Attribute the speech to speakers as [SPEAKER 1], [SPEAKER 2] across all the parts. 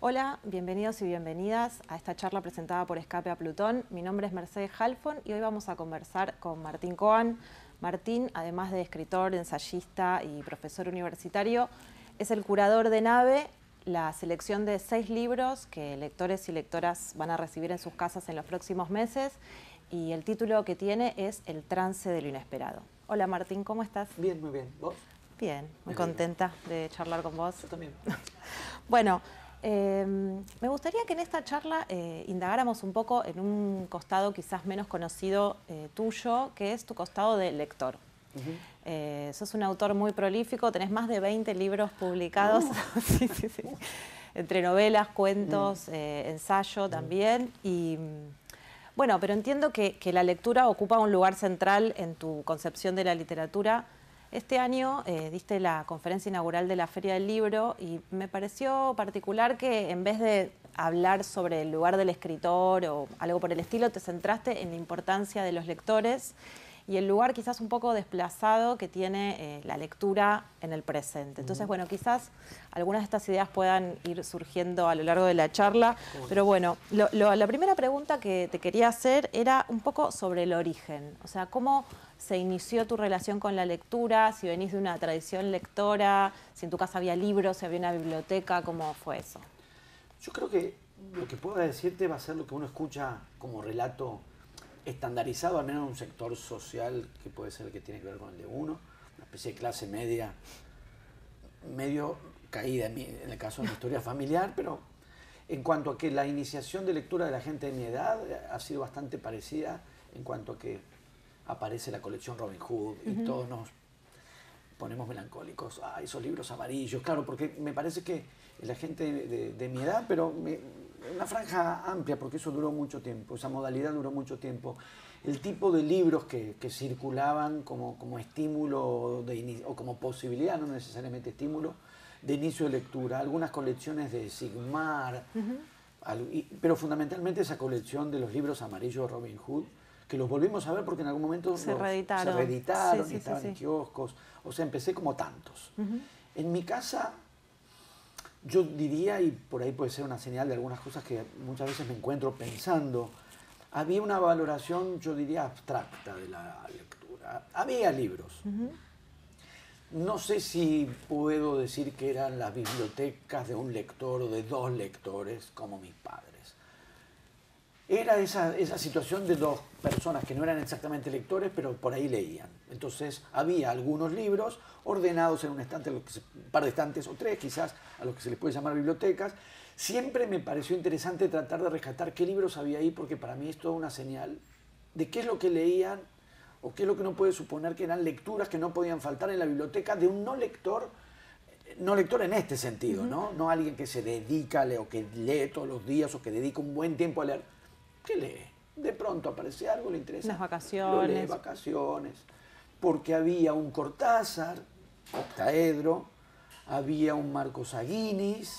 [SPEAKER 1] Hola, bienvenidos y bienvenidas a esta charla presentada por Escape a Plutón. Mi nombre es Mercedes Halfon y hoy vamos a conversar con Martín Coan. Martín, además de escritor, ensayista y profesor universitario, es el curador de Nave, la selección de 6 libros que lectores y lectoras van a recibir en sus casas en los próximos meses, y el título que tiene es El trance de lo inesperado. Hola Martín, ¿cómo estás?
[SPEAKER 2] Bien, muy bien. ¿Vos?
[SPEAKER 1] Bien, muy contenta de charlar con vos.
[SPEAKER 2] Yo también.
[SPEAKER 1] Bueno, me gustaría que en esta charla indagáramos un poco en un costado quizás menos conocido tuyo, que es tu costado de lector. Sos un autor muy prolífico, tenés más de 20 libros publicados, sí, sí, sí. Entre novelas, cuentos, ensayo también. Y bueno, pero entiendo que la lectura ocupa un lugar central en tu concepción de la literatura. Este año diste la conferencia inaugural de la Feria del Libro y me pareció particular que en vez de hablar sobre el lugar del escritor o algo por el estilo, te centraste en la importancia de los lectores y el lugar quizás un poco desplazado que tiene la lectura en el presente. Entonces, bueno, quizás algunas de estas ideas puedan ir surgiendo a lo largo de la charla, pero bueno, la primera pregunta que te quería hacer era un poco sobre el origen, o sea, ¿cómo se inició tu relación con la lectura? Si venís de una tradición lectora, si en tu casa había libros, si había una biblioteca, ¿cómo fue eso?
[SPEAKER 2] Yo creo que lo que puedo decirte va a ser lo que uno escucha como relato estandarizado, al menos en un sector social que puede ser el que tiene que ver con el de uno, una especie de clase media, medio caída en el caso de mi historia familiar, pero en cuanto a que la iniciación de lectura de la gente de mi edad ha sido bastante parecida en cuanto a que aparece la colección Robin Hood y todos nos ponemos melancólicos. Ah, esos libros amarillos, claro, porque me parece que la gente de mi edad, pero una franja amplia, porque eso duró mucho tiempo, esa modalidad duró mucho tiempo. El tipo de libros que circulaban como estímulo o como posibilidad, no necesariamente estímulo, de inicio de lectura. Algunas colecciones de Sigmar, pero fundamentalmente esa colección de los libros amarillos de Robin Hood, que los volvimos a ver porque en algún momento
[SPEAKER 1] se reeditaron
[SPEAKER 2] y estaban en kioscos. O sea, empecé como tantos. En mi casa, yo diría, y por ahí puede ser una señal de algunas cosas que muchas veces me encuentro pensando, había una valoración, yo diría, abstracta de la lectura. Había libros. No sé si puedo decir que eran las bibliotecas de un lector o de 2 lectores como mis padres. Era esa situación de 2 personas que no eran exactamente lectores, pero por ahí leían. Entonces había algunos libros ordenados en un estante, un par de estantes o 3 quizás, a los que se les puede llamar bibliotecas. Siempre me pareció interesante tratar de rescatar qué libros había ahí, porque para mí es toda una señal de qué es lo que leían o qué es lo que uno puede suponer que eran lecturas que no podían faltar en la biblioteca de un no lector en este sentido, ¿no? No alguien que se dedica a leer o que lee todos los días o que dedica un buen tiempo a leer. ¿Qué lee? De pronto aparece algo, le interesa.
[SPEAKER 1] Las vacaciones.
[SPEAKER 2] Lo lee, vacaciones. Porque había un Cortázar, octaedro, había un Marcos Aguinis,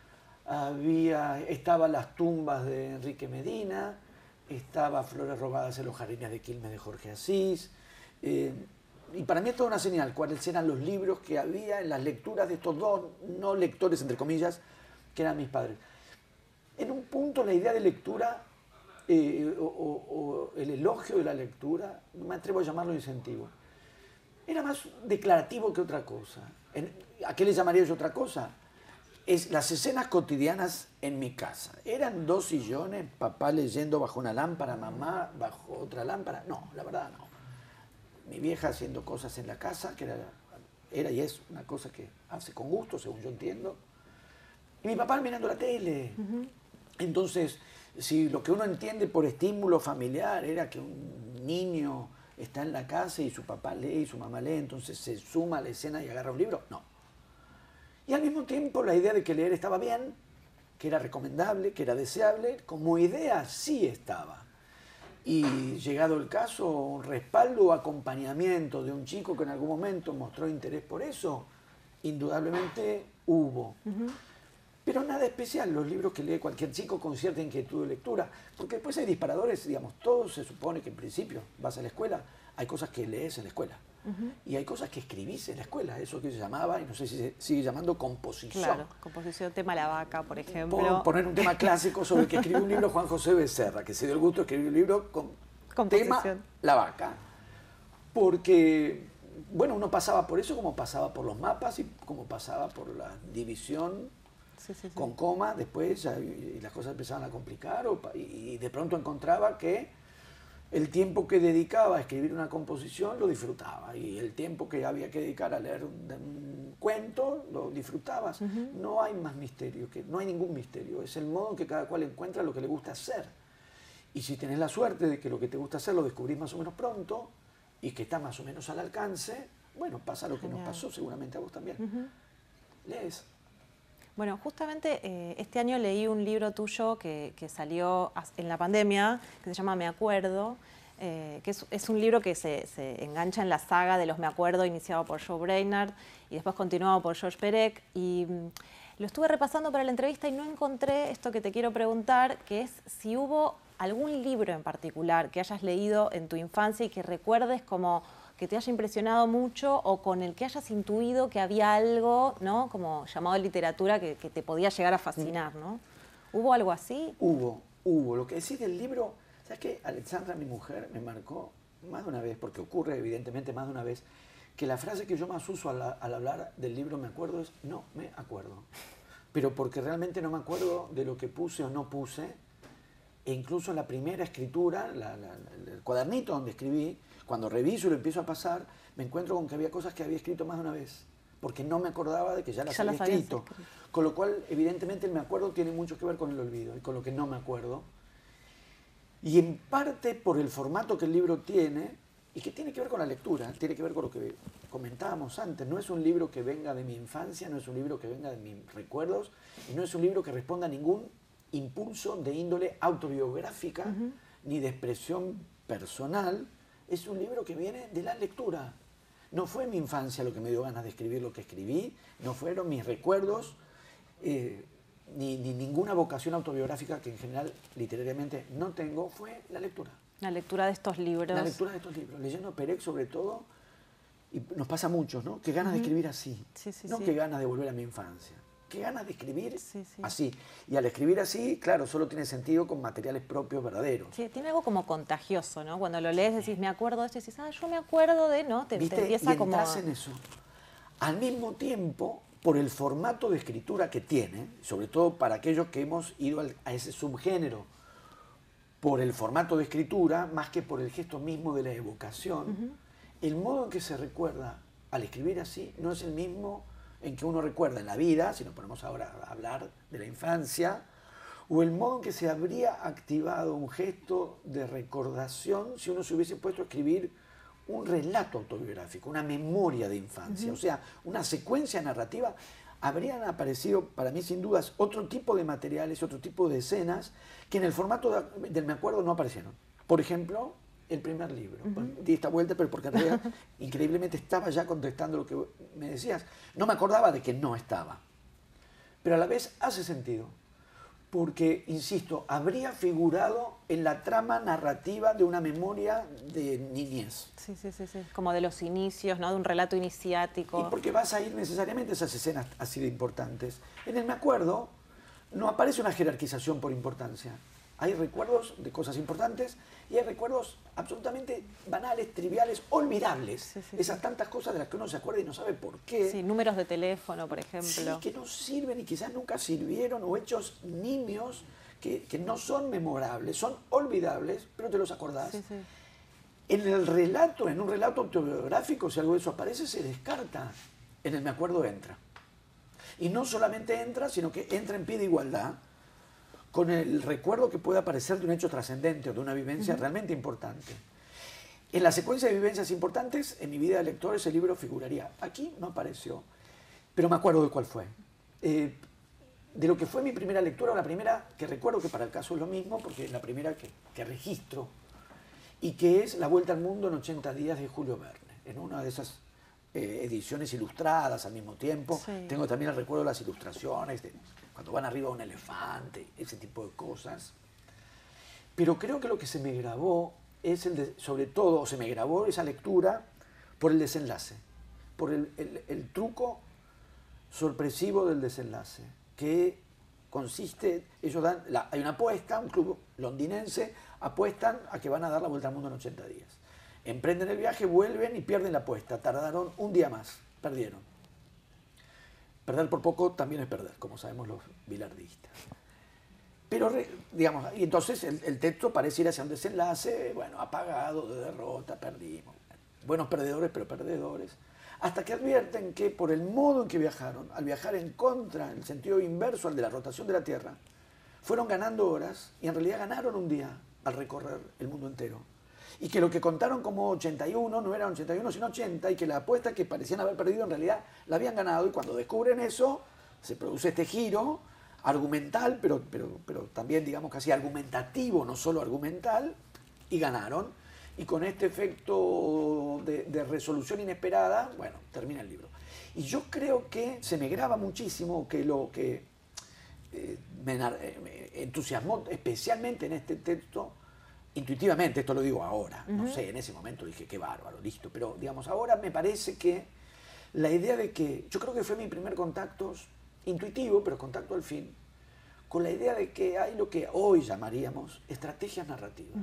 [SPEAKER 2] estaban las tumbas de Enrique Medina, estaba Flores robadas en los jardines de Quilmes de Jorge Asís. Y para mí es toda una señal cuáles eran los libros que había en las lecturas de estos 2 no lectores, entre comillas, que eran mis padres. En un punto la idea de lectura o el elogio de la lectura, no me atrevo a llamarlo incentivo, era más declarativo que otra cosa. ¿A qué le llamaría yo otra cosa? Es las escenas cotidianas en mi casa. ¿Eran 2 sillones, papá leyendo bajo una lámpara, mamá bajo otra lámpara? No, la verdad no. Mi vieja haciendo cosas en la casa, que era y es una cosa que hace con gusto, según yo entiendo. Y mi papá mirando la tele. Entonces, si lo que uno entiende por estímulo familiar era que un niño está en la casa y su papá lee y su mamá lee, entonces se suma a la escena y agarra un libro, no. Y al mismo tiempo la idea de que leer estaba bien, que era recomendable, que era deseable, como idea sí estaba. Y llegado el caso, un respaldo o acompañamiento de un chico que en algún momento mostró interés por eso, indudablemente hubo. Pero nada especial, los libros que lee cualquier chico con cierta inquietud de lectura, porque después hay disparadores, digamos, todo se supone que en principio vas a la escuela, hay cosas que lees en la escuela, y hay cosas que escribís en la escuela, eso que se llamaba, y no sé si se sigue llamando composición.
[SPEAKER 1] Claro, composición, tema La Vaca, por ejemplo.
[SPEAKER 2] Por poner un tema clásico sobre el que escribió un libro Juan José Becerra, que se dio el gusto de escribir un libro con tema La Vaca, porque, bueno, uno pasaba por eso como pasaba por los mapas y como pasaba por la división con coma, después y las cosas empezaban a complicar y de pronto encontraba que el tiempo que dedicaba a escribir una composición lo disfrutaba y el tiempo que había que dedicar a leer un cuento lo disfrutabas. No hay más misterio, no hay ningún misterio, es el modo en que cada cual encuentra lo que le gusta hacer. Y si tenés la suerte de que lo que te gusta hacer lo descubrís más o menos pronto y que está más o menos al alcance, bueno, pasa lo que nos pasó seguramente a vos también. Lees.
[SPEAKER 1] Bueno, justamente este año leí un libro tuyo que salió en la pandemia, que se llama Me Acuerdo, que es un libro que se engancha en la saga de los Me Acuerdo, iniciado por Joe Brainard y después continuado por George Perec. Y lo estuve repasando para la entrevista y no encontré esto que te quiero preguntar, que es si hubo algún libro en particular que hayas leído en tu infancia y que recuerdes como que te haya impresionado mucho o con el que hayas intuido que había algo, ¿no?, como llamado literatura que te podía llegar a fascinar, ¿no? ¿Hubo algo así?
[SPEAKER 2] Hubo. Lo que decís del libro, ¿sabes qué? Alexandra, mi mujer, me marcó más de una vez, porque ocurre evidentemente más de una vez, que la frase que yo más uso al hablar del libro Me Acuerdo es no me acuerdo. Pero porque realmente no me acuerdo de lo que puse o no puse, e incluso en la primera escritura, el cuadernito donde escribí, cuando reviso y lo empiezo a pasar, me encuentro con que había cosas que había escrito más de una vez, porque no me acordaba de que ya las había escrito. Con lo cual, evidentemente, el me acuerdo tiene mucho que ver con el olvido y con lo que no me acuerdo. Y en parte por el formato que el libro tiene, y que tiene que ver con la lectura, tiene que ver con lo que comentábamos antes. No es un libro que venga de mi infancia, no es un libro que venga de mis recuerdos, y no es un libro que responda a ningún impulso de índole autobiográfica ni de expresión personal. Es un libro que viene de la lectura. No fue mi infancia lo que me dio ganas de escribir lo que escribí, no fueron mis recuerdos, ni ninguna vocación autobiográfica que en general literariamente no tengo, fue la lectura.
[SPEAKER 1] La lectura de estos libros.
[SPEAKER 2] La lectura de estos libros, leyendo Perec sobre todo, y nos pasa a muchos, ¿no? Qué ganas de escribir así, no qué ganas de volver a mi infancia. Qué ganas de escribir así. Y al escribir así, claro, solo tiene sentido con materiales propios, verdaderos.
[SPEAKER 1] Sí, tiene algo como contagioso, ¿no? Cuando lo lees decís, me acuerdo de esto, y decís, yo me acuerdo de, ¿no? Te empieza
[SPEAKER 2] y
[SPEAKER 1] como...
[SPEAKER 2] entras en eso. Al mismo tiempo, por el formato de escritura que tiene, sobre todo para aquellos que hemos ido a ese subgénero, por el formato de escritura, más que por el gesto mismo de la evocación, el modo en que se recuerda al escribir así no es el mismo en que uno recuerda en la vida, si nos ponemos ahora a hablar de la infancia, o el modo en que se habría activado un gesto de recordación si uno se hubiese puesto a escribir un relato autobiográfico, una memoria de infancia, o sea, una secuencia narrativa. Habrían aparecido, para mí sin dudas, otro tipo de materiales, otro tipo de escenas que en el formato del Me Acuerdo no aparecieron. Por ejemplo, el primer libro. Di esta vuelta, pero porque en realidad increíblemente estaba ya contestando lo que me decías. No me acordaba de que no estaba. Pero a la vez hace sentido. Porque, insisto, habría figurado en la trama narrativa de una memoria de niñez.
[SPEAKER 1] Sí. Como de los inicios, ¿no? De un relato iniciático.
[SPEAKER 2] Y porque vas a ir necesariamente a esas escenas así de importantes. En el Me Acuerdo no aparece una jerarquización por importancia. Hay recuerdos de cosas importantes y hay recuerdos absolutamente banales, triviales, olvidables. Esas tantas cosas de las que uno se acuerda y no sabe por qué.
[SPEAKER 1] Sí, números de teléfono, por ejemplo.
[SPEAKER 2] Sí, que no sirven y quizás nunca sirvieron, o hechos nimios que no son memorables, son olvidables, pero te los acordás. En el relato, en un relato autobiográfico, si algo de eso aparece, se descarta. En el Me Acuerdo entra. Y no solamente entra, sino que entra en pie de igualdad con el recuerdo que puede aparecer de un hecho trascendente o de una vivencia realmente importante. En la secuencia de vivencias importantes, en mi vida de lector, ese libro figuraría. Aquí no apareció, pero me acuerdo de cuál fue. De lo que fue mi primera lectura, o la primera que recuerdo, que para el caso es lo mismo, porque es la primera que registro, y que es La Vuelta al Mundo en 80 días de Julio Verne, en una de esas ediciones ilustradas al mismo tiempo. Tengo también el recuerdo de las ilustraciones, cuando van arriba a un elefante, ese tipo de cosas. Pero creo que lo que se me grabó es sobre todo, se me grabó esa lectura por el desenlace, por el truco sorpresivo del desenlace, que consiste, hay una apuesta, un club londinense, apuestan a que van a dar la vuelta al mundo en 80 días. Emprenden el viaje, vuelven y pierden la apuesta. Tardaron un día más, perdieron. Perder por poco también es perder, como sabemos los bilardistas. Pero, digamos, y entonces el texto parece ir hacia un desenlace, bueno, apagado, de derrota, perdimos. Buenos perdedores, pero perdedores. Hasta que advierten que por el modo en que viajaron, al viajar en contra, en el sentido inverso al de la rotación de la Tierra, fueron ganando horas y en realidad ganaron un día al recorrer el mundo entero. Y que lo que contaron como 81 no eran 81 sino 80, y que la apuesta que parecían haber perdido en realidad la habían ganado, y cuando descubren eso se produce este giro argumental, pero también digamos casi argumentativo, no solo argumental, y ganaron. Y con este efecto de resolución inesperada, bueno, termina el libro. Y yo creo que se me graba muchísimo que lo que me entusiasmó especialmente en este texto, intuitivamente, esto lo digo ahora, no sé, en ese momento dije, qué bárbaro, listo, pero digamos, ahora me parece que la idea de que, yo creo que fue mi primer contacto, intuitivo, pero contacto al fin, con la idea de que hay lo que hoy llamaríamos estrategias narrativas.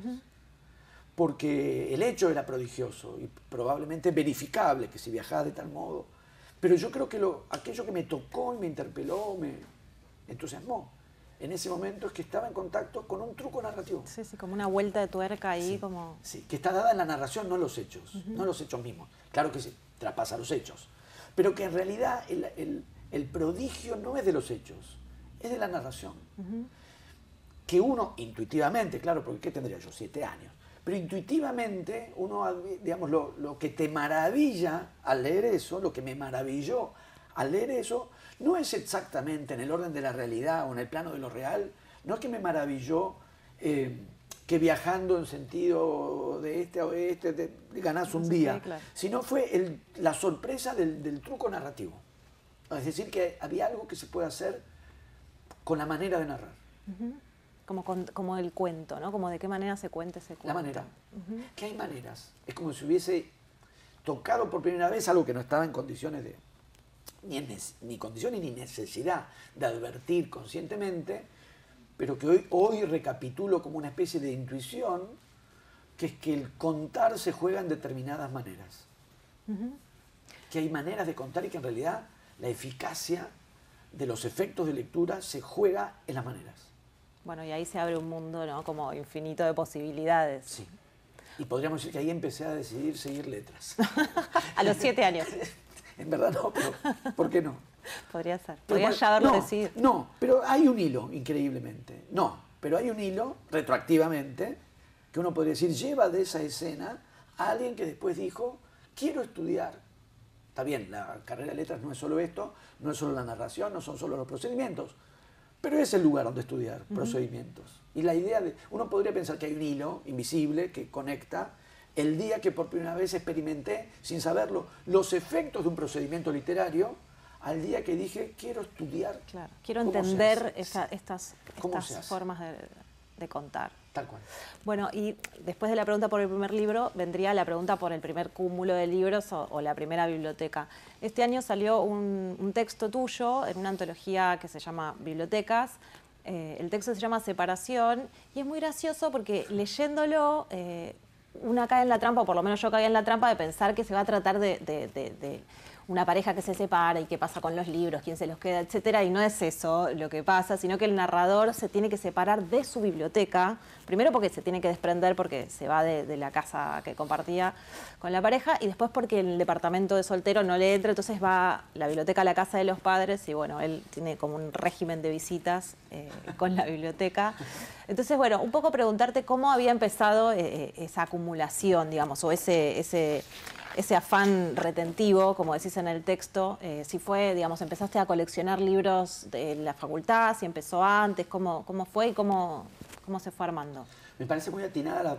[SPEAKER 2] Porque el hecho era prodigioso y probablemente verificable, que si viajaba de tal modo. Pero yo creo que aquello que me tocó y me interpeló, me entusiasmó en ese momento, es que estaba en contacto con un truco narrativo.
[SPEAKER 1] Sí, sí, como una vuelta de tuerca ahí,
[SPEAKER 2] sí,
[SPEAKER 1] como...
[SPEAKER 2] Sí, que está dada en la narración, no en los hechos, no en los hechos mismos. Claro que se traspasa los hechos, pero que en realidad el prodigio no es de los hechos, es de la narración. Que uno intuitivamente, claro, porque ¿qué tendría yo? 7 años. Pero intuitivamente, uno, digamos, lo que te maravilla al leer eso, lo que me maravilló al leer eso, no es exactamente en el orden de la realidad o en el plano de lo real, no es que me maravilló que viajando en sentido de este a oeste ganás un día, claro, sino fue la sorpresa del truco narrativo. Es decir, que había algo que se puede hacer con la manera de narrar.
[SPEAKER 1] Como el cuento, ¿no? Como de qué manera se cuenta ese cuento.
[SPEAKER 2] La manera. Que hay maneras. Es como si hubiese tocado por primera vez algo que no estaba en condiciones de... Ni condiciones ni necesidad de advertir conscientemente, pero que hoy recapitulo como una especie de intuición, que es que el contar se juega en determinadas maneras. Que hay maneras de contar y que en realidad la eficacia de los efectos de lectura se juega en las maneras.
[SPEAKER 1] Bueno, y ahí se abre un mundo, ¿no? Como infinito de posibilidades.
[SPEAKER 2] Sí. Y podríamos decir que ahí empecé a decidir seguir letras.
[SPEAKER 1] A los 7 años.
[SPEAKER 2] En verdad no, pero ¿por qué no?
[SPEAKER 1] Podría ser. Podrías ya haberlo decidido.
[SPEAKER 2] No, pero hay un hilo, increíblemente. No, pero hay un hilo, retroactivamente, que uno podría decir, lleva de esa escena a alguien que después dijo, quiero estudiar. Está bien, la carrera de letras no es solo esto, no es solo la narración, no son solo los procedimientos, pero es el lugar donde estudiar procedimientos. Y la idea de... Uno podría pensar que hay un hilo invisible que conecta el día que por primera vez experimenté, sin saberlo, los efectos de un procedimiento literario, al día que dije, quiero estudiar.
[SPEAKER 1] Claro, quiero entender estas formas de contar.
[SPEAKER 2] Tal cual.
[SPEAKER 1] Bueno, y después de la pregunta por el primer libro, vendría la pregunta por el primer cúmulo de libros o la primera biblioteca. Este año salió un texto tuyo en una antología que se llama Bibliotecas. El texto se llama Separación y es muy gracioso porque leyéndolo una cae en la trampa, o por lo menos yo caí en la trampa de pensar que se va a tratar de una pareja que se separa y qué pasa con los libros, quién se los queda, etcétera, y no es eso lo que pasa, sino que el narrador se tiene que separar de su biblioteca, primero porque se tiene que desprender porque se va de la casa que compartía con la pareja, y después porque el departamento de soltero no le entra, entonces va la biblioteca a la casa de los padres, y bueno, él tiene como un régimen de visitas con la biblioteca. Entonces, bueno, un poco preguntarte cómo había empezado esa acumulación, digamos, o ese afán retentivo, como decís en el texto, si fue, digamos, empezaste a coleccionar libros de la facultad, si empezó antes, cómo fue y cómo se fue armando.
[SPEAKER 2] Me parece muy atinada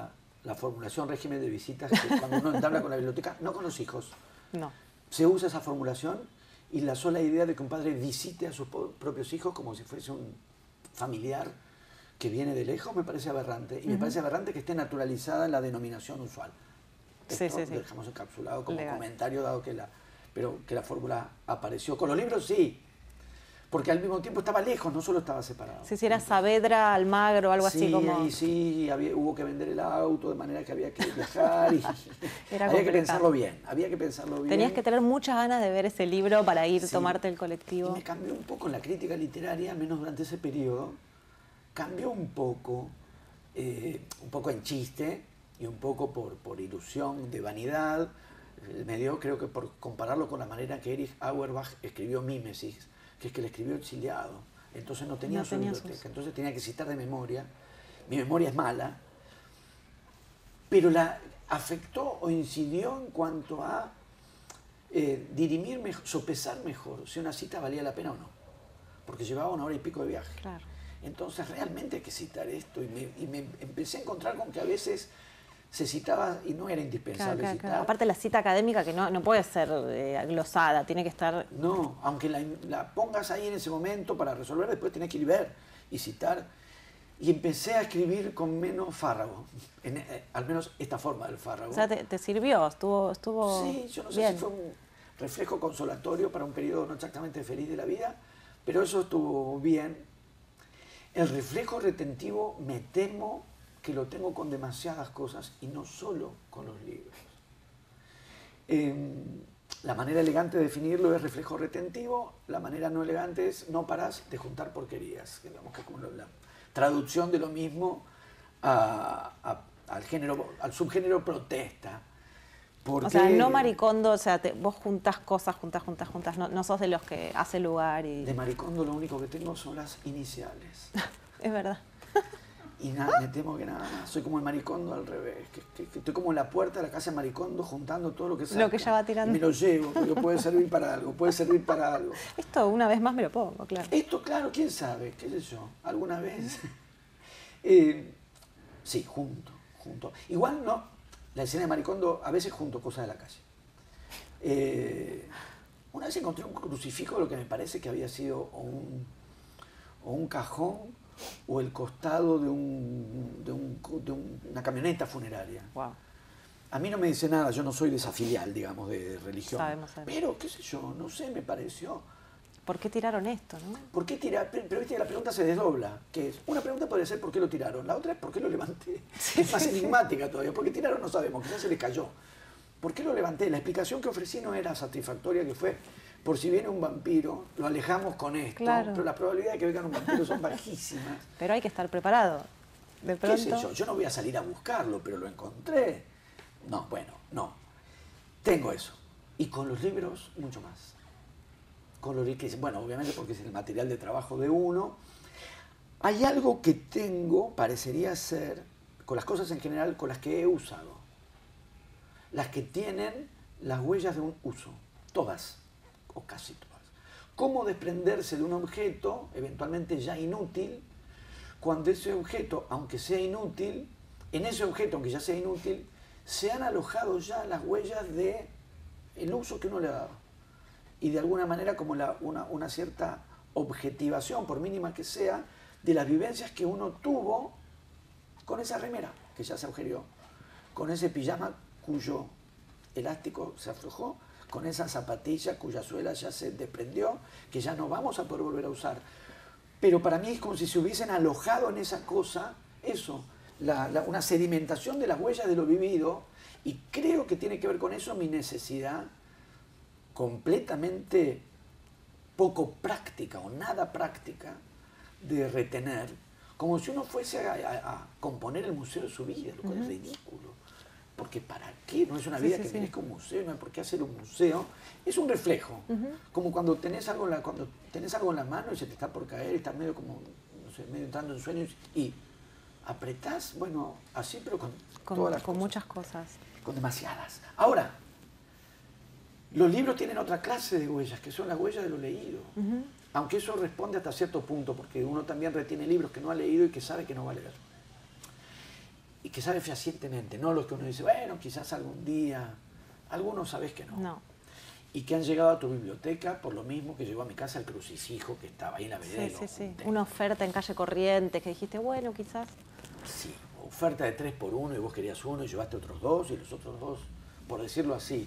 [SPEAKER 2] la formulación régimen de visitas, que cuando uno entabla con la biblioteca, no con los hijos.
[SPEAKER 1] No.
[SPEAKER 2] Se usa esa formulación y la sola idea de que un padre visite a sus propios hijos como si fuese un familiar que viene de lejos me parece aberrante. Y me parece aberrante que esté naturalizada en la denominación usual. Esto lo dejamos encapsulado como comentario, dado que la fórmula apareció. Con los libros sí, porque al mismo tiempo estaba lejos, no solo estaba separado.
[SPEAKER 1] Sí, era Saavedra, Almagro, algo así como...
[SPEAKER 2] Sí, hubo que vender el auto, de manera que había que viajar y había que pensarlo bien,
[SPEAKER 1] Tenías que tener muchas ganas de ver ese libro para ir, tomarte el colectivo.
[SPEAKER 2] Y me cambió un poco la crítica literaria, al menos durante ese periodo, cambió un poco en chiste y un poco por ilusión de vanidad. Me dio, creo que por compararlo con la manera que Erich Auerbach escribió Mímesis, que es que le escribió exiliado, entonces no tenía su biblioteca, entonces tenía que citar de memoria. Mi memoria es mala, pero la afectó o incidió en cuanto a dirimir, sopesar mejor si una cita valía la pena o no, porque llevaba 1 hora y pico de viaje.
[SPEAKER 1] Claro.
[SPEAKER 2] Entonces realmente hay que citar esto, y me empecé a encontrar con que a veces se citaba y no era indispensable citar.
[SPEAKER 1] Aparte la cita académica que no puede ser glosada, tiene que estar...
[SPEAKER 2] No, aunque la pongas ahí en ese momento para resolver, después tenés que ir a ver y citar. Y empecé a escribir con menos fárrago, al menos esta forma del fárrago.
[SPEAKER 1] O sea, te sirvió, estuvo
[SPEAKER 2] Sí, yo no sé
[SPEAKER 1] bien.
[SPEAKER 2] si fue un reflejo consolatorio para un periodo no exactamente feliz de la vida, pero eso estuvo bien. El reflejo retentivo me temo que lo tengo con demasiadas cosas y no solo con los libros. La manera elegante de definirlo es reflejo retentivo, la manera no elegante es no parás de juntar porquerías, digamos que es como la traducción de lo mismo al subgénero protesta.
[SPEAKER 1] O sea, no maricondo, o sea, vos juntás cosas, no sos de los que hace lugar y...
[SPEAKER 2] De maricondo lo único que tengo son las iniciales.
[SPEAKER 1] Es verdad.
[SPEAKER 2] Y nada, me temo que nada más. Soy como el maricondo al revés. Que estoy como en la puerta de la casa de maricondo juntando todo lo que saca.
[SPEAKER 1] Lo que ya va tirando.
[SPEAKER 2] Y me lo llevo, porque puede servir para algo,
[SPEAKER 1] Esto una vez más me lo pongo, claro.
[SPEAKER 2] Esto, claro, quién sabe, qué sé yo, alguna vez. Sí, junto. Igual no, la escena de maricondo, a veces junto cosas de la calle. Una vez encontré un crucifijo, lo que me parece que había sido un cajón o el costado de una camioneta funeraria.
[SPEAKER 1] Wow.
[SPEAKER 2] A mí no me dice nada, yo no soy de esa filial, digamos, de religión.
[SPEAKER 1] Sabemos.
[SPEAKER 2] Pero, qué sé yo, no sé, me pareció.
[SPEAKER 1] ¿Por qué tiraron esto, no?
[SPEAKER 2] ¿Por qué tirar? Pero viste que la pregunta se desdobla, que es, una pregunta podría ser ¿por qué lo tiraron? La otra es ¿por qué lo levanté? Es más enigmática todavía, ¿por qué tiraron? No sabemos, quizás se le cayó. ¿Por qué lo levanté? La explicación que ofrecí no era satisfactoria, que fue, por si viene un vampiro, lo alejamos con esto,
[SPEAKER 1] claro.
[SPEAKER 2] Pero la probabilidad de que vengan un vampiro son bajísimas.
[SPEAKER 1] Pero hay que estar preparado. De pronto...
[SPEAKER 2] ¿Qué sé yo? Yo no voy a salir a buscarlo, pero lo encontré. No, bueno, no. Tengo eso. Y con los libros, mucho más. Con los libros, bueno, obviamente porque es el material de trabajo de uno. Hay algo que tengo, parecería ser, con las cosas en general, con las que he usado. Las que tienen las huellas de un uso. Todas, o casi todas. Cómo desprenderse de un objeto, eventualmente ya inútil, cuando ese objeto, aunque sea inútil, en ese objeto, aunque ya sea inútil, se han alojado ya las huellas del uso que uno le ha dado. Y de alguna manera como una cierta objetivación, por mínima que sea, de las vivencias que uno tuvo con esa remera que ya se agujereó, con ese pijama cuyo elástico se aflojó, con esa zapatilla cuya suela ya se desprendió, que ya no vamos a poder volver a usar. Pero para mí es como si se hubiesen alojado en esa cosa, eso, una sedimentación de las huellas de lo vivido, y creo que tiene que ver con eso mi necesidad completamente poco práctica o nada práctica de retener, como si uno fuese a componer el museo de su vida, lo cual es ridículo. Porque ¿para qué? No es una vida que merezca un museo, no hay por qué hacer un museo. Es un reflejo, como cuando tenés algo en la mano y se te está por caer, estás medio como, no sé, medio entrando en sueños y apretás, bueno, así, pero con todas las cosas.
[SPEAKER 1] Muchas cosas.
[SPEAKER 2] Con demasiadas. Ahora, los libros tienen otra clase de huellas, que son las huellas de lo leído. Aunque eso responde hasta cierto punto, porque uno también retiene libros que no ha leído y que sabe que no va a leer. Y que sabe fehacientemente, no los que uno dice, bueno, quizás algún día, algunos sabes que no. y que han llegado a tu biblioteca por lo mismo que llegó a mi casa el crucifijo que estaba ahí en la vereda.
[SPEAKER 1] Sí. Una oferta en Calle Corrientes que dijiste, bueno, quizás.
[SPEAKER 2] Sí, oferta de 3 por 1 y vos querías uno y llevaste otros 2 y los otros 2, por decirlo así.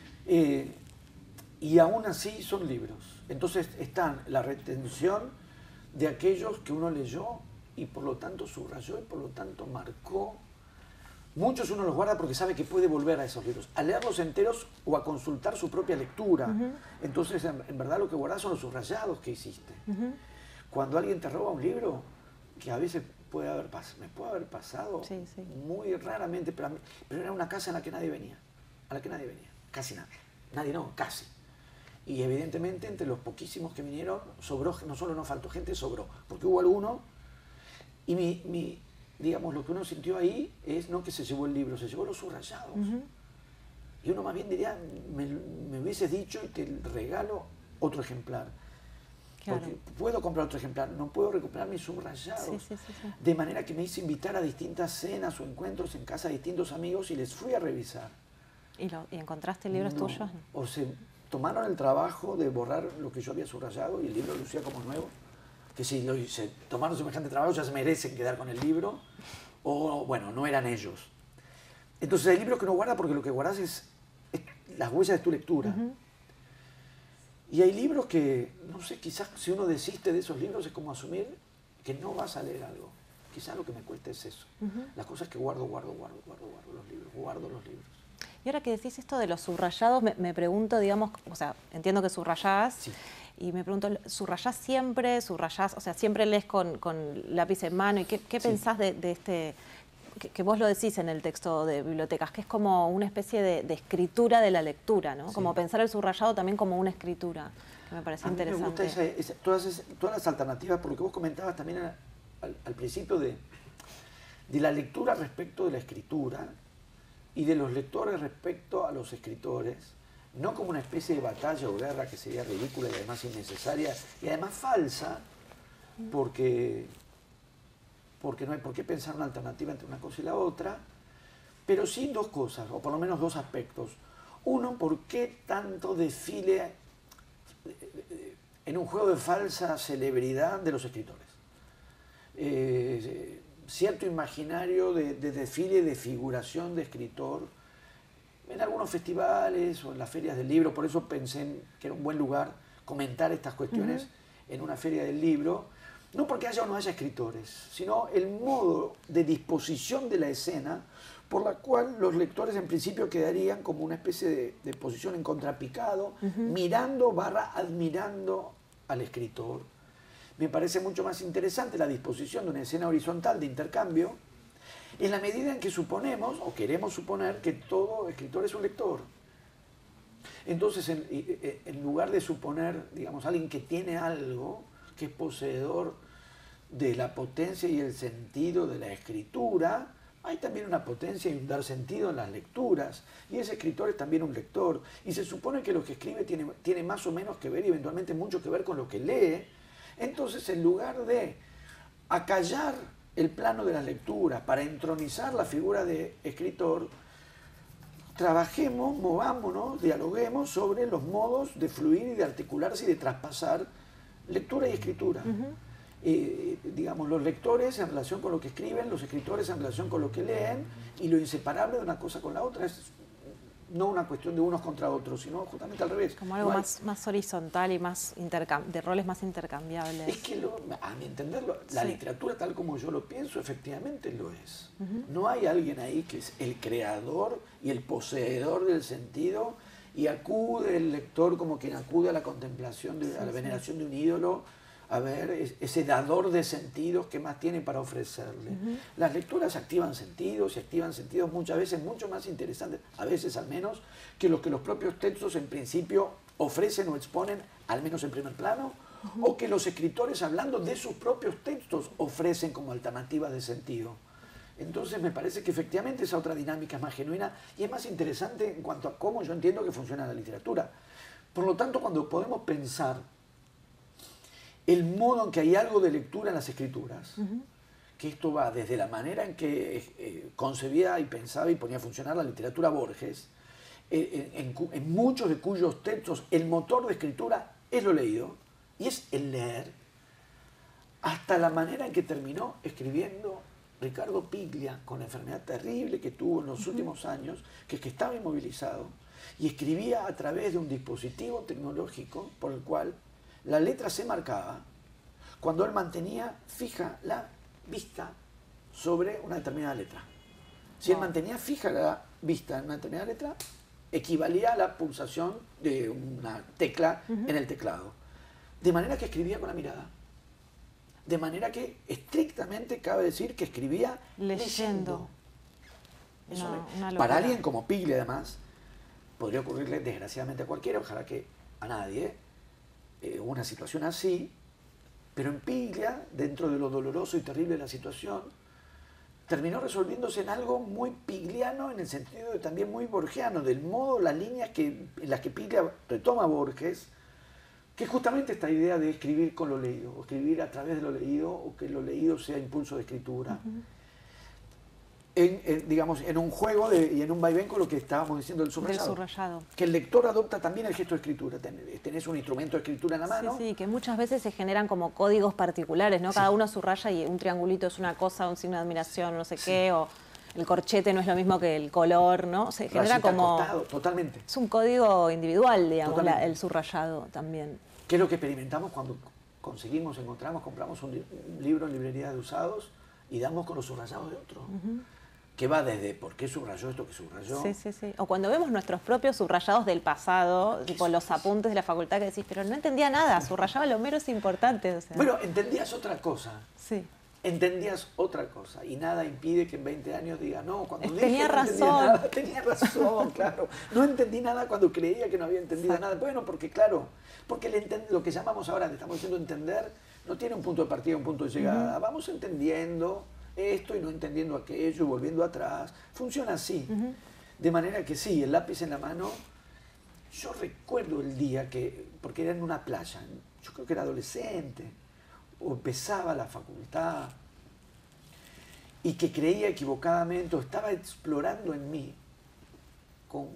[SPEAKER 2] Y aún así son libros. Entonces están la retención de aquellos que uno leyó y por lo tanto subrayó y por lo tanto marcó. Muchos uno los guarda porque sabe que puede volver a esos libros, a leerlos enteros o a consultar su propia lectura. Entonces, en verdad lo que guardas son los subrayados que hiciste. Cuando alguien te roba un libro, que a veces me puede haber pasado muy raramente, pero era una casa en la que nadie venía, casi nadie. Nadie no, casi. Y evidentemente entre los poquísimos que vinieron, sobró, no solo no faltó gente, sobró, porque hubo alguno, y digamos, lo que uno sintió ahí es no que se llevó el libro, se llevó los subrayados. Y uno más bien diría, me hubieses dicho y te regalo otro ejemplar. Claro. Porque puedo comprar otro ejemplar, no puedo recuperar mis subrayados. Sí. De manera que me hice invitar a distintas cenas o encuentros en casa de distintos amigos y les fui a revisar.
[SPEAKER 1] ¿Y encontraste libros tuyos?
[SPEAKER 2] O se tomaron el trabajo de borrar lo que yo había subrayado y el libro lucía como nuevo. Que si se tomaron semejante trabajo ya se merecen quedar con el libro, o bueno, no eran ellos. Entonces hay libros que no guardas porque lo que guardas es las huellas de tu lectura. Y hay libros que, no sé, quizás si uno desiste de esos libros es como asumir que no vas a leer algo. Quizás lo que me cuesta es eso. Las cosas que guardo los libros.
[SPEAKER 1] Y ahora que decís esto de los subrayados, me pregunto, digamos, o sea, entiendo que subrayás. Sí. Y me pregunto, ¿subrayás siempre? ¿Subrayás, o sea, siempre lees con lápiz en mano? ¿Y qué pensás de este, que vos lo decís en el texto de bibliotecas, que es como una especie de escritura de la lectura, ¿no? Sí. Como pensar el subrayado también como una escritura, que me parece interesante.
[SPEAKER 2] Me gusta todas las alternativas, por lo que vos comentabas también al principio de la lectura respecto de la escritura y de los lectores respecto a los escritores. No como una especie de batalla o guerra que sería ridícula y además innecesaria y además falsa, porque no hay por qué pensar una alternativa entre una cosa y la otra, pero sí dos cosas, o por lo menos dos aspectos. Uno, ¿por qué tanto desfile en un juego de falsa celebridad de los escritores? Cierto imaginario de desfile, de figuración de escritor, en algunos festivales o en las ferias del libro, por eso pensé que era un buen lugar comentar estas cuestiones en una feria del libro, no porque haya o no haya escritores, sino el modo de disposición de la escena por la cual los lectores en principio quedarían como una especie de posición en contrapicado, mirando / admirando al escritor. Me parece mucho más interesante la disposición de una escena horizontal de intercambio, en la medida en que suponemos, o queremos suponer, que todo escritor es un lector. Entonces, en lugar de suponer, digamos, alguien que tiene algo, que es poseedor de la potencia y el sentido de la escritura, hay también una potencia y un dar sentido en las lecturas. Y ese escritor es también un lector. Y se supone que lo que escribe tiene más o menos que ver y eventualmente mucho que ver con lo que lee. Entonces, en lugar de acallar el plano de las lecturas para entronizar la figura de escritor, trabajemos, movámonos, dialoguemos sobre los modos de fluir y de articularse y de traspasar lectura y escritura. Digamos, los lectores en relación con lo que escriben, los escritores en relación con lo que leen, y lo inseparable de una cosa con la otra es no una cuestión de unos contra otros, sino justamente al revés.
[SPEAKER 1] Como algo más horizontal y más de roles más intercambiables.
[SPEAKER 2] Es que, a mi entender, la literatura tal como yo lo pienso, efectivamente lo es. No hay alguien ahí que es el creador y el poseedor del sentido y acude el lector como quien acude a la contemplación, a la veneración de un ídolo, a ver ese dador de sentidos que más tiene para ofrecerle. Las lecturas activan sentidos y activan sentidos muchas veces mucho más interesantes, a veces al menos, que los propios textos en principio ofrecen o exponen, al menos en primer plano, o que los escritores hablando de sus propios textos ofrecen como alternativas de sentido. Entonces me parece que efectivamente esa otra dinámica es más genuina y es más interesante en cuanto a cómo yo entiendo que funciona la literatura. Por lo tanto, cuando podemos pensar el modo en que hay algo de lectura en las escrituras, que esto va desde la manera en que concebía y pensaba y ponía a funcionar la literatura Borges, en muchos de cuyos textos el motor de escritura es lo leído, y es el leer, hasta la manera en que terminó escribiendo Ricardo Piglia con la enfermedad terrible que tuvo en los últimos años, que es que estaba inmovilizado, y escribía a través de un dispositivo tecnológico por el cual la letra se marcaba cuando él mantenía fija la vista sobre una determinada letra. Si él mantenía fija la vista en una determinada letra, equivalía a la pulsación de una tecla en el teclado. De manera que escribía con la mirada. De manera que estrictamente cabe decir que escribía leyendo. Para alguien como Piglia, además, podría ocurrirle desgraciadamente a cualquiera, ojalá que a nadie, una situación así, pero en Piglia, dentro de lo doloroso y terrible de la situación, terminó resolviéndose en algo muy pigliano, en el sentido de también muy borgiano, del modo, las líneas en las que Piglia retoma a Borges, que es justamente esta idea de escribir con lo leído, o escribir a través de lo leído, o que lo leído sea impulso de escritura. Digamos, en un juego y en un vaivén con lo que estábamos diciendo del subrayado. Que el lector adopta también el gesto de escritura. Tenés un instrumento de escritura en la mano.
[SPEAKER 1] Sí, que muchas veces se generan como códigos particulares, ¿no? Cada uno subraya y un triangulito es una cosa, un signo de admiración, no sé qué, o el corchete no es lo mismo que el color, ¿no? Se genera como...
[SPEAKER 2] Costado, totalmente.
[SPEAKER 1] Es un código individual, digamos, el subrayado también.
[SPEAKER 2] ¿Qué es lo que experimentamos cuando compramos un libro en librería de usados y damos con los subrayados de otro? Que va desde por qué subrayó esto que subrayó.
[SPEAKER 1] Sí. O cuando vemos nuestros propios subrayados del pasado, tipo los apuntes de la facultad que decís, pero no entendía nada, subrayaba lo menos importante. O sea.
[SPEAKER 2] Bueno, entendías otra cosa.
[SPEAKER 1] Sí.
[SPEAKER 2] Entendías otra cosa y nada impide que en 20 años diga, no, cuando dije
[SPEAKER 1] tenía razón.
[SPEAKER 2] Tenía razón, claro. No entendí nada cuando creía que no había entendido nada. Bueno, porque claro, porque lo que llamamos ahora, le estamos diciendo entender, no tiene un punto de partida, un punto de llegada. Vamos entendiendo esto y no entendiendo aquello y volviendo atrás. Funciona así. De manera que sí, el lápiz en la mano. Yo recuerdo el día porque era en una playa, yo creo que era adolescente, o empezaba la facultad, y que creía equivocadamente, o estaba explorando en mí con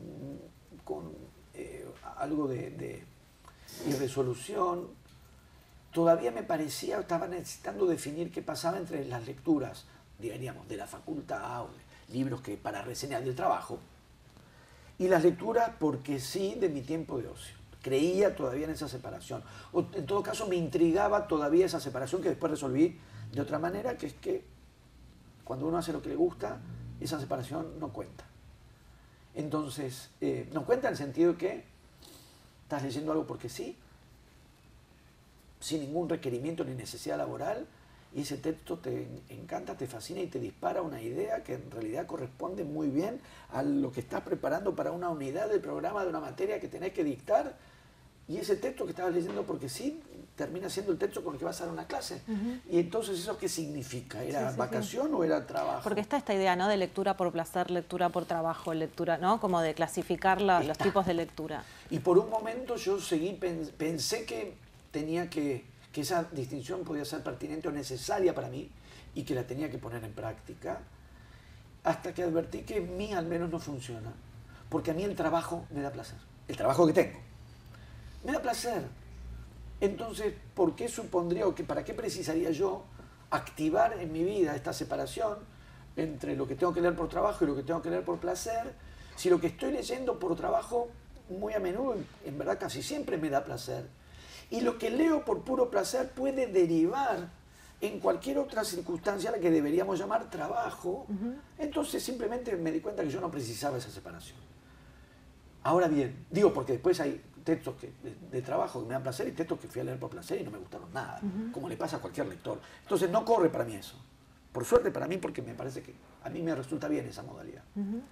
[SPEAKER 2] algo de irresolución. Todavía me parecía, estaba necesitando definir qué pasaba entre las lecturas, diríamos, de la facultad, o de libros que para reseñar del trabajo, y las lecturas, porque sí, de mi tiempo de ocio. Creía todavía en esa separación. O en todo caso me intrigaba todavía esa separación que después resolví de otra manera, que es que cuando uno hace lo que le gusta, esa separación no cuenta. Entonces, no cuenta en el sentido que estás leyendo algo porque sí, sin ningún requerimiento ni necesidad laboral, y ese texto te encanta, te fascina y te dispara una idea que en realidad corresponde muy bien a lo que estás preparando para una unidad del programa de una materia que tenés que dictar, y ese texto que estabas leyendo porque sí, termina siendo el texto con el que vas a dar una clase. Y entonces, ¿eso qué significa? ¿Era vacación o era trabajo?
[SPEAKER 1] Porque está esta idea, ¿no?, de lectura por placer, lectura por trabajo, lectura, ¿no?, como de clasificar los tipos de lectura.
[SPEAKER 2] Y por un momento yo pensé que tenía que esa distinción podía ser pertinente o necesaria para mí y que la tenía que poner en práctica, hasta que advertí que en mí al menos no funciona, porque a mí el trabajo me da placer, el trabajo que tengo me da placer. Entonces, ¿por qué supondría o para qué precisaría yo activar en mi vida esta separación entre lo que tengo que leer por trabajo y lo que tengo que leer por placer, si lo que estoy leyendo por trabajo muy a menudo, en verdad casi siempre me da placer, y lo que leo por puro placer puede derivar en cualquier otra circunstancia a la que deberíamos llamar trabajo? Entonces simplemente me di cuenta que yo no precisaba esa separación. Ahora bien, digo, porque después hay textos de trabajo que me dan placer y textos que fui a leer por placer y no me gustaron nada, como le pasa a cualquier lector. Entonces no corre para mí eso. Por suerte para mí, porque me parece que a mí me resulta bien esa modalidad.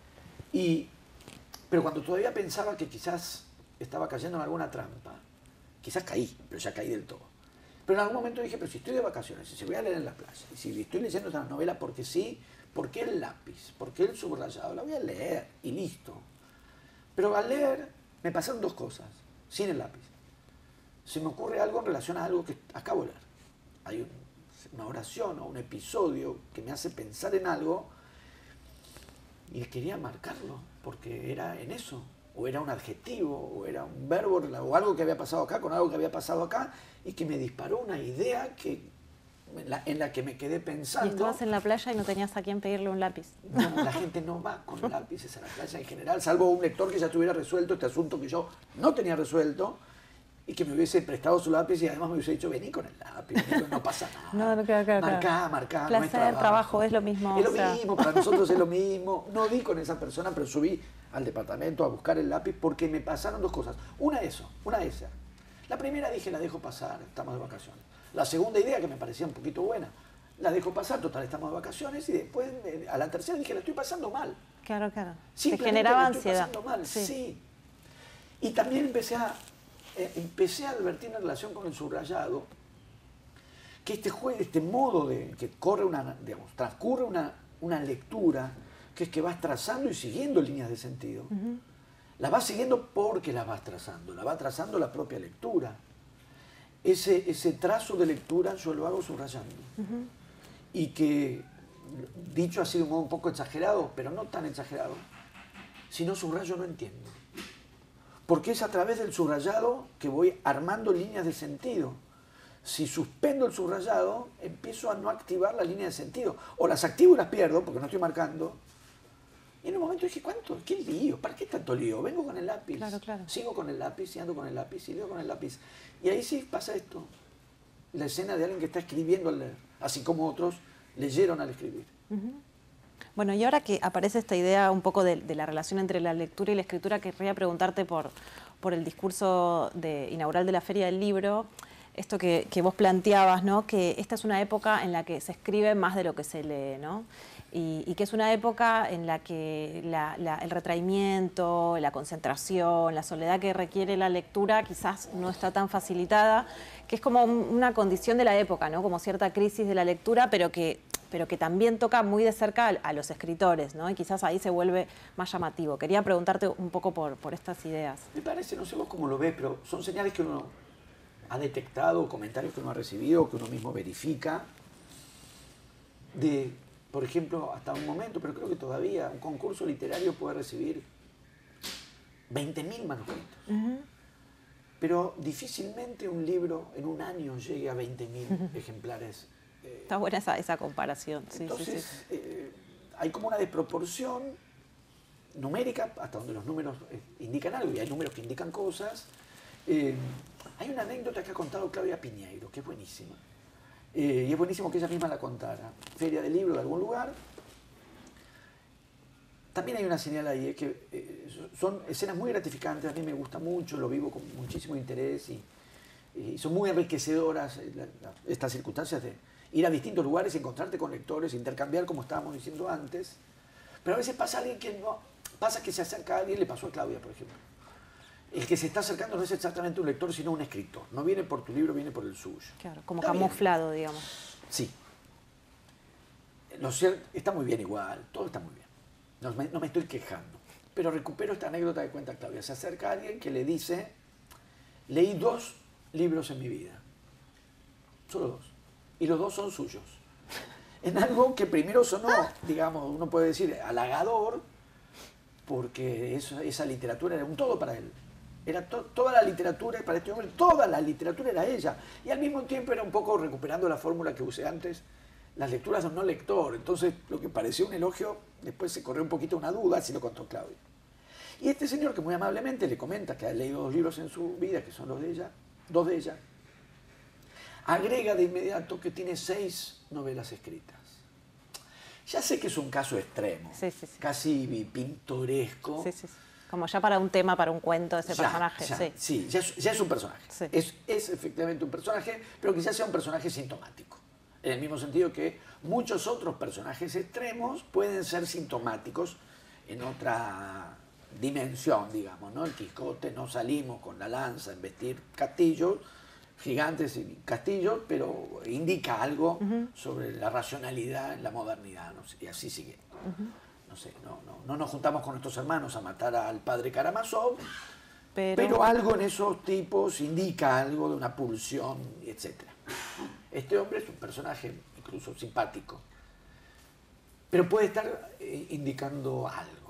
[SPEAKER 2] Pero cuando todavía pensaba que quizás estaba cayendo en alguna trampa, quizás caí, pero ya caí del todo. Pero en algún momento dije, pero si estoy de vacaciones, y si voy a leer en la playa, y si estoy leyendo esta novela porque sí, ¿por qué el lápiz? ¿Por qué el subrayado? La voy a leer y listo. Pero al leer me pasaron dos cosas, sin el lápiz. Se me ocurre algo en relación a algo que acabo de leer. Hay una oración o un episodio que me hace pensar en algo y quería marcarlo, porque era en eso. o era un adjetivo, o era un verbo, o algo que había pasado acá con algo que había pasado acá, y que me disparó una idea en la que me quedé pensando.
[SPEAKER 1] Y estabas en la playa y no tenías a quién pedirle un lápiz.
[SPEAKER 2] No, la gente no va con lápices a la playa en general, salvo un lector que ya tuviera resuelto este asunto que yo no tenía resuelto, y que me hubiese prestado su lápiz y además me hubiese dicho, vení con el lápiz, no pasa nada.
[SPEAKER 1] No, claro.
[SPEAKER 2] Marcá.
[SPEAKER 1] Placer, trabajo, es lo mismo.
[SPEAKER 2] Es lo mismo, para nosotros es lo mismo. No di con esa persona, pero subí al departamento a buscar el lápiz porque me pasaron dos cosas. Una esa. La primera dije, la dejo pasar, estamos de vacaciones. La segunda idea, que me parecía un poquito buena, la dejo pasar, total, estamos de vacaciones, y después a la tercera dije, la estoy pasando mal.
[SPEAKER 1] Claro. Te
[SPEAKER 2] la
[SPEAKER 1] generaba
[SPEAKER 2] estoy
[SPEAKER 1] ansiedad.
[SPEAKER 2] pasando mal, sí. Y también empecé a advertir en relación con el subrayado que este modo de que transcurre una lectura, que es que vas trazando y siguiendo líneas de sentido. La vas siguiendo porque las vas trazando, la va trazando la propia lectura. Ese trazo de lectura yo lo hago subrayando. Y que, dicho así de un modo un poco exagerado, pero no tan exagerado, si no subrayo no entiendo. Porque es a través del subrayado que voy armando líneas de sentido. Si suspendo el subrayado, empiezo a no activar la línea de sentido. O las activo y las pierdo, porque no estoy marcando. Y en un momento dije, ¿qué lío? ¿Para qué tanto lío? Vengo con el lápiz.
[SPEAKER 1] Claro.
[SPEAKER 2] Sigo con el lápiz, y ando con el lápiz, y leo con el lápiz. Y ahí sí pasa esto. La escena de alguien que está escribiendo al leer, así como otros leyeron al escribir.
[SPEAKER 1] Bueno, y ahora que aparece esta idea un poco de la relación entre la lectura y la escritura, querría preguntarte por el discurso inaugural de la Feria del Libro, esto que vos planteabas, ¿no? Que esta es una época en la que se escribe más de lo que se lee, ¿no? Y que es una época en la que el retraimiento, la concentración, la soledad que requiere la lectura quizás no está tan facilitada, que es como una condición de la época, ¿no? Como cierta crisis de la lectura, pero que también toca muy de cerca a los escritores, ¿no? Y quizás ahí se vuelve más llamativo. Quería preguntarte un poco por estas ideas.
[SPEAKER 2] Me parece, no sé vos cómo lo ves, pero son señales que uno ha detectado, comentarios que uno ha recibido, que uno mismo verifica, por ejemplo, hasta un momento, pero creo que todavía, un concurso literario puede recibir 20.000 manuscritos. Pero difícilmente un libro en un año llegue a 20.000 ejemplares.
[SPEAKER 1] Está buena esa comparación.
[SPEAKER 2] Entonces, hay como una desproporción numérica, hasta donde los números indican algo, y hay números que indican cosas. Hay una anécdota que ha contado Claudia Piñeiro, que es buenísima. Y es buenísimo que ella misma la contara. Feria del Libro de algún lugar. También hay una señal ahí, que son escenas muy gratificantes, a mí me gusta mucho, lo vivo con muchísimo interés, y son muy enriquecedoras estas circunstancias de ir a distintos lugares, encontrarte con lectores, intercambiar, como estábamos diciendo antes. Pero a veces pasa que se acerca a alguien, le pasó a Claudia, por ejemplo. El que se está acercando no es exactamente un lector, sino un escritor. No viene por tu libro, viene por el suyo.
[SPEAKER 1] Claro, como camuflado, digamos.
[SPEAKER 2] Sí. Lo cierto, está muy bien igual, todo está muy bien. No me estoy quejando. Pero recupero esta anécdota que cuenta Claudia. Se acerca a alguien que le dice, leí 2 libros en mi vida. Solo 2. Y los 2 son suyos. En algo que primero sonó, digamos, uno puede decir, halagador, porque esa literatura era un todo para él. Era toda la literatura para este hombre, toda la literatura era ella. Y al mismo tiempo era un poco recuperando la fórmula que usé antes, las lecturas de un no lector. Entonces, lo que parecía un elogio, después se corrió un poquito una duda, así lo contó Claudia. Y este señor, que muy amablemente le comenta que ha leído 2 libros en su vida, que son dos de ella, agrega de inmediato que tiene 6 novelas escritas. Ya sé que es un caso extremo, casi pintoresco.
[SPEAKER 1] Como ya para un tema, para un cuento de ese personaje.
[SPEAKER 2] Ya es un personaje. Sí. Es efectivamente un personaje, pero quizás sea un personaje sintomático. En el mismo sentido que muchos otros personajes extremos pueden ser sintomáticos en otra dimensión, digamos, ¿no? El Quijote, no salimos con la lanza a embestir castillos, gigantes y castillos, pero indica algo sobre la racionalidad en la modernidad, ¿no? Y así sigue. No sé, no nos juntamos con nuestros hermanos a matar al padre Karamazov, pero algo en esos tipos indica algo de una pulsión, etc. Este hombre es un personaje incluso simpático, pero puede estar indicando algo.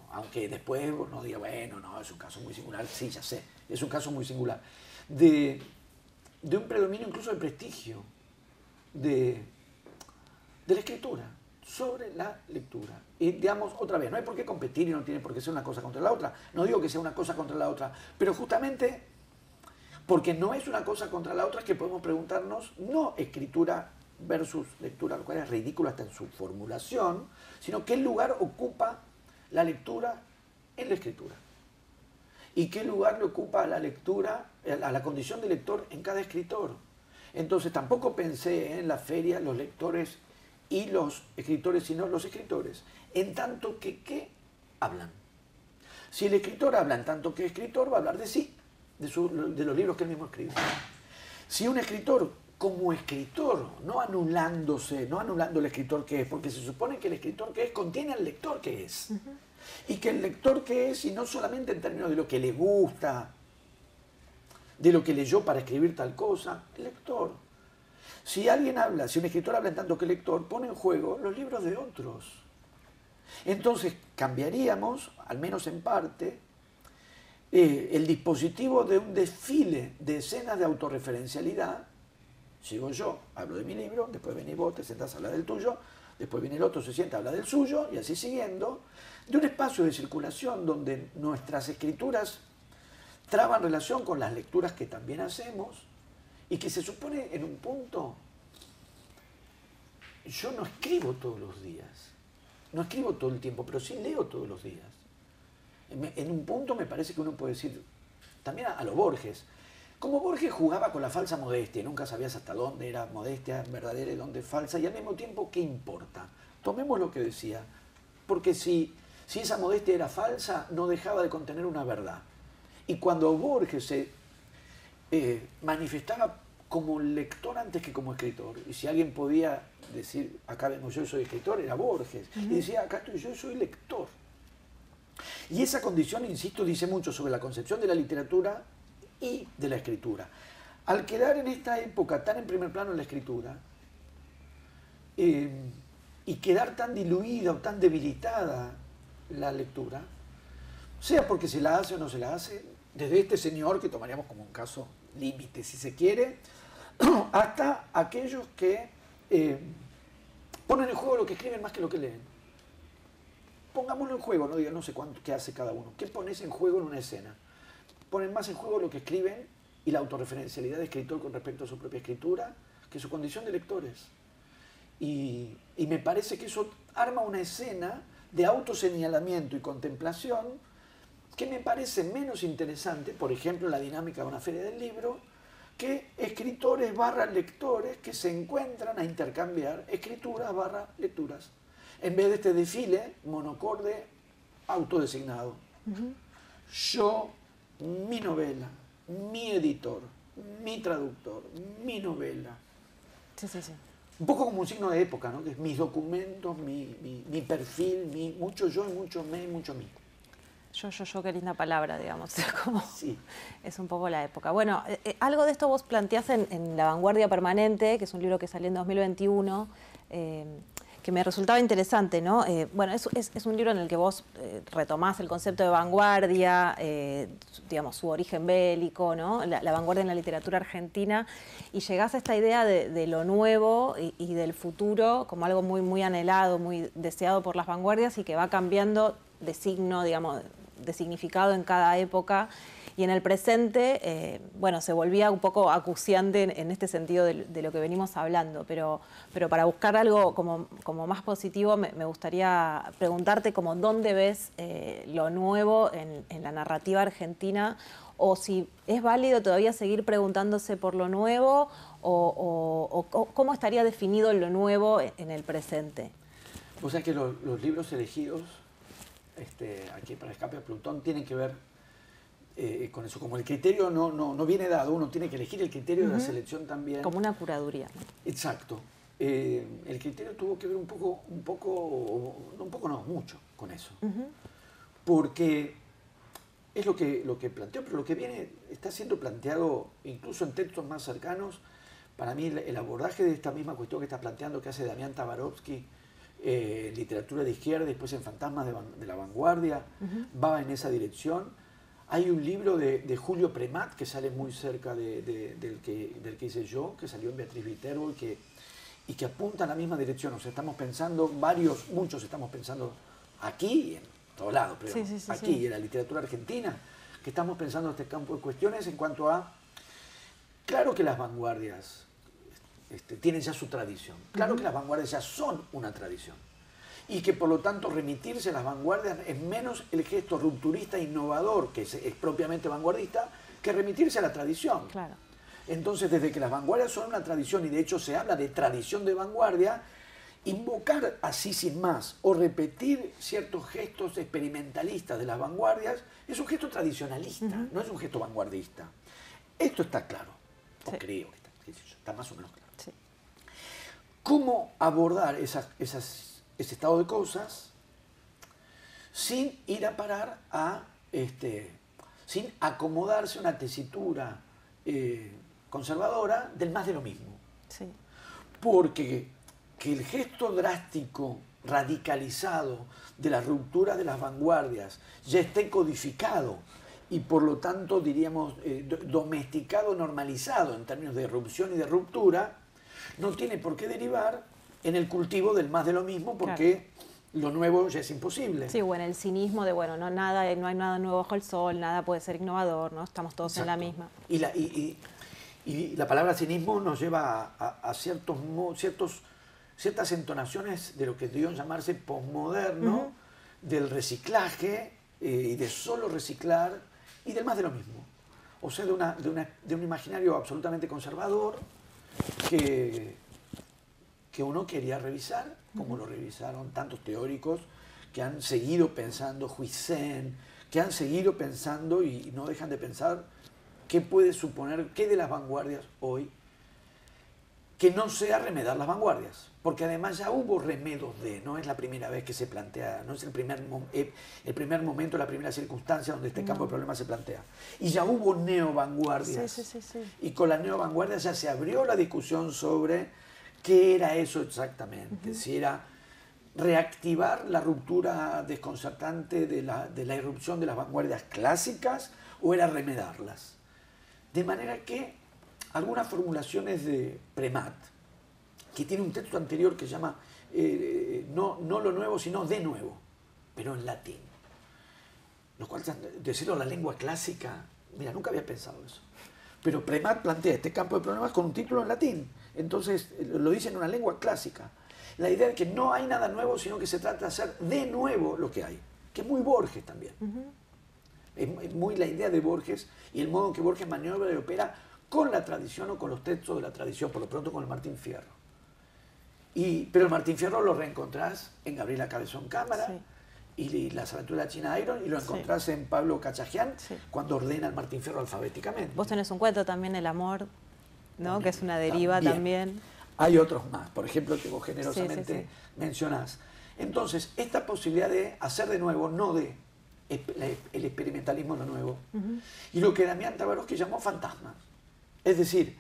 [SPEAKER 2] aunque después uno diga, bueno, no, es un caso muy singular, sí, ya sé, es un caso muy singular, de un predominio incluso de prestigio de la escritura sobre la lectura. Y digamos, otra vez, no hay por qué competir y no tiene por qué ser una cosa contra la otra. No digo que sea una cosa contra la otra, pero justamente porque no es una cosa contra la otra es que podemos preguntarnos, no escritura versus lectura, lo cual es ridículo hasta en su formulación, sino qué lugar ocupa la lectura en la escritura. Y qué lugar le ocupa a la lectura, a la condición de lector en cada escritor. Entonces tampoco pensé en la feria los lectores y los escritores, sino los escritores, en tanto que ¿qué hablan? Si el escritor habla en tanto que escritor, va a hablar de sí, de los libros que él mismo escribe. Si un escritor, como escritor, no anulándose, no anulando el escritor que es, porque se supone que el escritor que es contiene al lector que es. Y que el lector que es, y no solamente en términos de lo que le gusta, de lo que leyó para escribir tal cosa, el lector. Si alguien habla, si un escritor habla en tanto que lector, pone en juego los libros de otros. Entonces cambiaríamos, al menos en parte, el dispositivo de un desfile de escenas de autorreferencialidad. Sigo yo, hablo de mi libro, después venís vos, te sentás a hablar del tuyo, después viene el otro, se sienta a hablar del suyo, y así siguiendo, de un espacio de circulación donde nuestras escrituras traban relación con las lecturas que también hacemos, y que se supone en un punto, yo no escribo todos los días, no escribo todo el tiempo, pero sí leo todos los días. En un punto me parece que uno puede decir, también a lo Borges, como Borges jugaba con la falsa modestia, nunca sabías hasta dónde era modestia verdadera y dónde falsa, y al mismo tiempo, ¿qué importa? Tomemos lo que decía, porque si esa modestia era falsa, no dejaba de contener una verdad. Y cuando Borges se manifestaba como lector antes que como escritor, y si alguien podía decir, acá vengo yo, soy escritor, era Borges, y decía, acá estoy yo, soy lector. Y esa condición, insisto, dice mucho sobre la concepción de la literatura y de la escritura. Al quedar en esta época tan en primer plano la escritura, y quedar tan diluida o tan debilitada la lectura, sea porque se la hace o no se la hace, desde este señor, que tomaríamos como un caso límite, si se quiere, hasta aquellos que ponen en juego lo que escriben más que lo que leen. Pongámoslo en juego, no digan, no sé cuánto, qué hace cada uno. ¿Qué pones en juego en una escena? Ponen más en juego lo que escriben y la autorreferencialidad de escritor con respecto a su propia escritura que su condición de lectores. Y me parece que eso arma una escena de autoseñalamiento y contemplación que me parece menos interesante, por ejemplo, la dinámica de una feria del libro, que escritores barra lectores que se encuentran a intercambiar escrituras barra lecturas, en vez de este desfile monocorde autodesignado. Yo, mi novela, mi editor, mi traductor, mi novela.
[SPEAKER 1] Sí, sí, sí.
[SPEAKER 2] Un poco como un signo de época, ¿no? Que es mis documentos, mi perfil, mucho yo y mucho me y mucho mí.
[SPEAKER 1] Yo, qué linda palabra, digamos. Como
[SPEAKER 2] Sí.
[SPEAKER 1] es un poco la época. Bueno, algo de esto vos planteás en La Vanguardia Permanente, que es un libro que salió en 2021, que me resultaba interesante, ¿no? Bueno, es un libro en el que vos retomás el concepto de vanguardia, digamos, su origen bélico, ¿no? La vanguardia en la literatura argentina, y llegás a esta idea de lo nuevo y del futuro como algo muy, muy anhelado, muy deseado por las vanguardias y que va cambiando de signo, digamos, de significado en cada época. Y en el presente, bueno, se volvía un poco acuciante en este sentido de lo que venimos hablando, pero para buscar algo como más positivo, me gustaría preguntarte como dónde ves lo nuevo en la narrativa argentina, o si es válido todavía seguir preguntándose por lo nuevo, o cómo estaría definido lo nuevo en el presente.
[SPEAKER 2] O sea que los libros elegidos aquí para Escape a Plutón tienen que ver con eso. Como el criterio no viene dado, uno tiene que elegir el criterio de la selección también.
[SPEAKER 1] Como una curaduría, ¿no?
[SPEAKER 2] Exacto. El criterio tuvo que ver mucho con eso. Porque es lo que planteó, pero lo que viene está siendo planteado incluso en textos más cercanos. Para mí el abordaje de esta misma cuestión que está planteando, que hace Damián Tabarovsky literatura de izquierda, después en Fantasmas de la Vanguardia, va en esa dirección. Hay un libro de Julio Premat que sale muy cerca del que hice yo, que salió en Beatriz Viterbo y que apunta en la misma dirección. O sea, estamos pensando, muchos estamos pensando aquí y en todo lado, pero aquí en la literatura argentina, que estamos pensando en este campo de cuestiones en cuanto a, claro que las vanguardias tienen ya su tradición, claro que las vanguardias ya son una tradición, y que por lo tanto remitirse a las vanguardias es menos el gesto rupturista e innovador, que es propiamente vanguardista, que remitirse a la tradición.
[SPEAKER 1] Claro.
[SPEAKER 2] Entonces, desde que las vanguardias son una tradición, y de hecho se habla de tradición de vanguardia, invocar así sin más o repetir ciertos gestos experimentalistas de las vanguardias es un gesto tradicionalista, no es un gesto vanguardista. Esto está claro, o creo que está más o menos claro.
[SPEAKER 1] Sí.
[SPEAKER 2] ¿Cómo abordar ese estado de cosas sin ir a parar a, sin acomodarse a una tesitura conservadora del más de lo mismo?
[SPEAKER 1] Sí.
[SPEAKER 2] Porque que el gesto drástico, radicalizado de la ruptura de las vanguardias ya esté codificado y por lo tanto, diríamos, domesticado, normalizado en términos de irrupción y de ruptura, no tiene por qué derivar en el cultivo del más de lo mismo, porque lo nuevo ya es imposible.
[SPEAKER 1] Sí, o en el cinismo de, bueno, no hay nada nuevo bajo el sol, nada puede ser innovador, ¿no? Estamos todos en la misma.
[SPEAKER 2] Y la palabra cinismo nos lleva a ciertas entonaciones de lo que debió llamarse posmoderno, del reciclaje y de solo reciclar y del más de lo mismo. O sea, de un imaginario absolutamente conservador que uno quería revisar, como lo revisaron tantos teóricos que han seguido pensando, Huizen, que han seguido pensando y no dejan de pensar qué puede suponer, qué de las vanguardias hoy, que no sea remedar las vanguardias, porque además ya hubo remedos no es la primera vez que se plantea, no es el primer momento, la primera circunstancia donde este campo de problemas se plantea. Y ya hubo neovanguardias.
[SPEAKER 1] Sí.
[SPEAKER 2] Y con las neovanguardias ya se abrió la discusión sobre qué era eso exactamente, si era reactivar la ruptura desconcertante de la irrupción de las vanguardias clásicas o era remedarlas. De manera que algunas formulaciones de Premat, que tiene un texto anterior que se llama no lo nuevo, sino de nuevo, pero en latín. Lo cual, decirlo en la lengua clásica, mira, nunca había pensado eso. Pero Premat plantea este campo de problemas con un título en latín. Entonces lo dice en una lengua clásica. La idea de que no hay nada nuevo, sino que se trata de hacer de nuevo lo que hay. Que es muy Borges también. Es muy la idea de Borges y el modo en que Borges maniobra y opera con la tradición o con los textos de la tradición, por lo pronto con el Martín Fierro. Pero el Martín Fierro lo reencontrás en Gabriela Cabezón Cámara y Las aventuras de la China Iron, y lo encontrás en Pablo Cachajian cuando ordena al Martín Fierro alfabéticamente.
[SPEAKER 1] Vos tenés un cuento también, El amor, ¿no? Que es una deriva también.
[SPEAKER 2] Hay otros más, por ejemplo, que vos generosamente mencionás. Entonces, esta posibilidad de hacer de nuevo, no de el experimentalismo lo nuevo, y lo que Damián Tabarovsky llamó fantasmas. Es decir,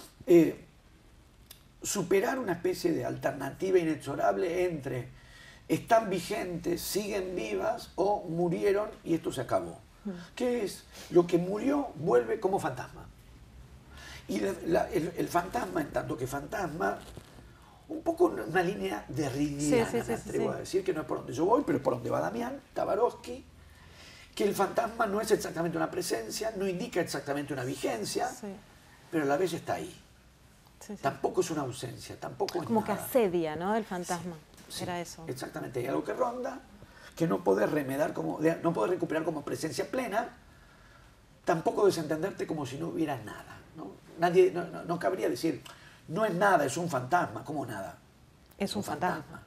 [SPEAKER 2] superar una especie de alternativa inexorable entre están vigentes, siguen vivas o murieron y esto se acabó. ¿Qué es? Lo que murió vuelve como fantasma. Y el fantasma, en tanto que fantasma, un poco una línea derridiana, me atrevo a decir, que no es por donde yo voy, pero es por donde va Damián Tabarovsky, que el fantasma no es exactamente una presencia, no indica exactamente una vigencia, pero a la vez está ahí. Tampoco es una ausencia, tampoco es
[SPEAKER 1] como
[SPEAKER 2] nada.
[SPEAKER 1] Que asedia, ¿no? El fantasma. Era eso.
[SPEAKER 2] Exactamente, hay algo que ronda, que no podés remedar, no podés recuperar como presencia plena, tampoco desentenderte como si no hubiera nada. No cabría decir, no es nada, es un fantasma. ¿Cómo nada?
[SPEAKER 1] Es un fantasma.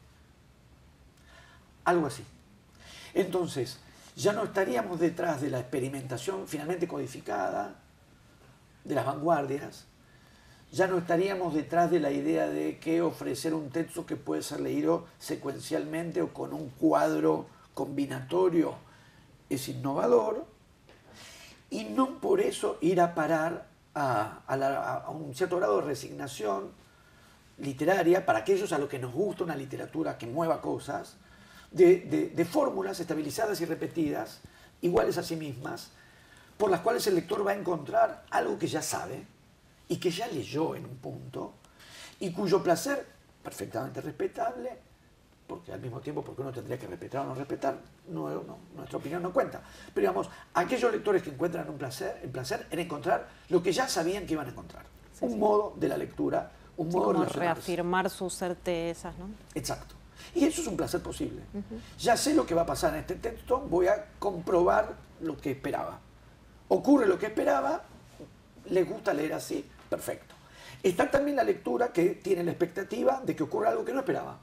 [SPEAKER 2] Algo así. Entonces, ya no estaríamos detrás de la experimentación finalmente codificada de las vanguardias, ya no estaríamos detrás de la idea de que ofrecer un texto que puede ser leído secuencialmente o con un cuadro combinatorio es innovador, y no por eso ir a parar a un cierto grado de resignación literaria, para aquellos a los que nos gusta una literatura que mueva cosas, de fórmulas estabilizadas y repetidas, iguales a sí mismas, por las cuales el lector va a encontrar algo que ya sabe y que ya leyó en un punto, y cuyo placer, perfectamente respetable, porque al mismo tiempo, porque uno tendría que respetar o no respetar, nuestra opinión no cuenta. Pero digamos, aquellos lectores que encuentran un placer, el placer en encontrar lo que ya sabían que iban a encontrar. Sí, un modo de la lectura, un modo
[SPEAKER 1] de reafirmar sus certezas, ¿no?
[SPEAKER 2] Exacto. Y eso es un placer posible. Ya sé lo que va a pasar en este texto, voy a comprobar lo que esperaba. Ocurre lo que esperaba, les gusta leer así, perfecto. Está también la lectura que tiene la expectativa de que ocurra algo que no esperaba.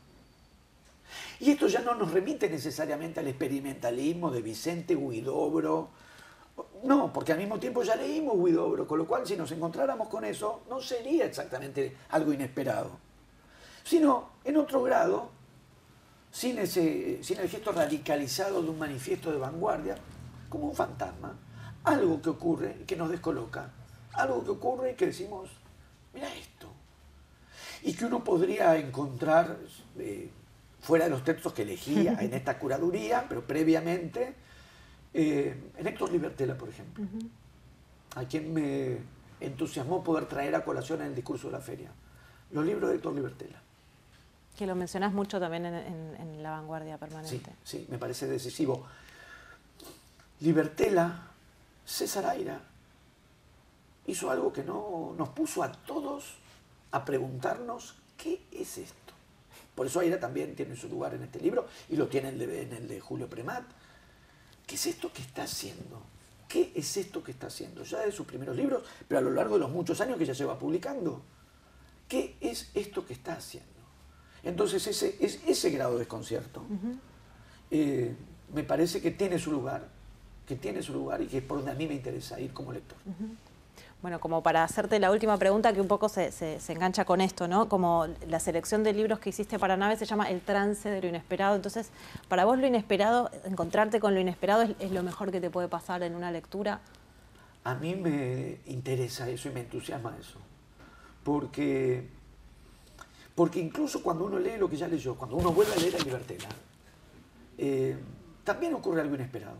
[SPEAKER 2] Y esto ya no nos remite necesariamente al experimentalismo de Vicente Huidobro. No, porque al mismo tiempo ya leímos Huidobro, con lo cual si nos encontráramos con eso, no sería exactamente algo inesperado, sino en otro grado, sin el gesto radicalizado de un manifiesto de vanguardia, como un fantasma, algo que ocurre y que nos descoloca, algo que ocurre y que decimos, mira esto, y que uno podría encontrar fuera de los textos que elegía en esta curaduría, pero previamente, en Héctor Libertela, por ejemplo, a quien me entusiasmó poder traer a colación en el discurso de la feria, los libros de Héctor Libertela.
[SPEAKER 1] Que lo mencionás mucho también en La Vanguardia Permanente.
[SPEAKER 2] Sí, sí, me parece decisivo. Libertela, César Aira, hizo algo que nos puso a todos a preguntarnos ¿qué es esto? Por eso Aira también tiene su lugar en este libro y lo tiene en el de Julio Premat. ¿Qué es esto que está haciendo? ¿Qué es esto que está haciendo? Ya de sus primeros libros, pero a lo largo de los muchos años que ya lleva publicando. ¿Qué es esto que está haciendo? Entonces ese grado de desconcierto me parece que tiene su lugar, y que es por donde a mí me interesa ir como lector.
[SPEAKER 1] Bueno, como para hacerte la última pregunta que un poco se engancha con esto, ¿no? Como la selección de libros que hiciste para Nave se llama El trance de lo inesperado. Entonces, para vos lo inesperado, encontrarte con lo inesperado es lo mejor que te puede pasar en una lectura.
[SPEAKER 2] A mí me interesa eso y me entusiasma eso. Porque incluso cuando uno lee lo que ya leyó, cuando uno vuelve a leer a Libertela, también ocurre algo inesperado.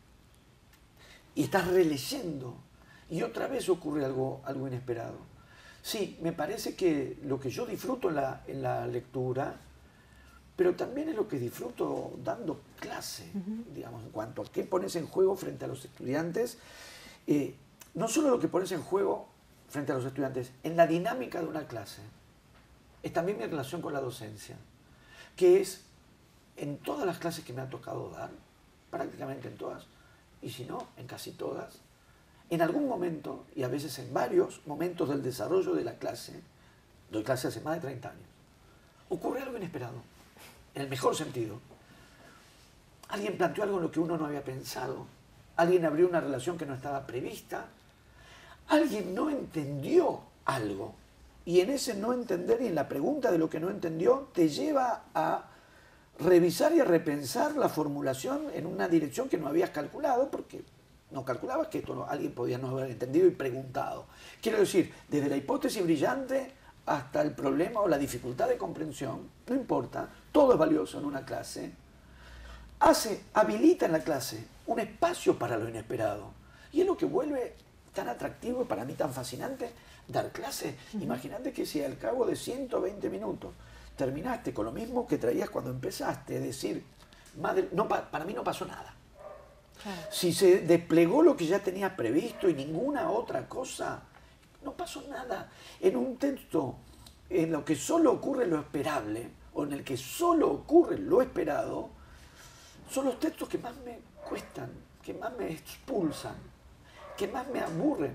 [SPEAKER 2] Y estás releyendo. Y otra vez ocurre algo inesperado. Sí, me parece que lo que yo disfruto en la lectura, pero también es lo que disfruto dando clase, digamos, en cuanto a qué pones en juego frente a los estudiantes. No solo lo que pones en juego frente a los estudiantes, en la dinámica de una clase, es también mi relación con la docencia, que es en todas las clases que me ha tocado dar, prácticamente en todas, y si no, en casi todas, en algún momento, y a veces en varios momentos del desarrollo de la clase, doy clase hace más de 30 años, ocurre algo inesperado, en el mejor sentido. Alguien planteó algo en lo que uno no había pensado, alguien abrió una relación que no estaba prevista, alguien no entendió algo, y en ese no entender y en la pregunta de lo que no entendió te lleva a revisar y a repensar la formulación en una dirección que no habías calculado, porque no calculabas que esto alguien podía no haber entendido y preguntado. Quiero decir, desde la hipótesis brillante hasta el problema o la dificultad de comprensión, no importa, todo es valioso en una clase, habilita en la clase un espacio para lo inesperado. Y es lo que vuelve tan atractivo y para mí tan fascinante dar clase. Imagínate que si al cabo de 120 minutos terminaste con lo mismo que traías cuando empezaste, es decir, madre, no, para mí no pasó nada. Claro. Si se desplegó lo que ya tenías previsto y ninguna otra cosa, no pasó nada. En un texto en lo que solo ocurre lo esperable, o en el que solo ocurre lo esperado, son los textos que más me cuestan, que más me expulsan, que más me aburren.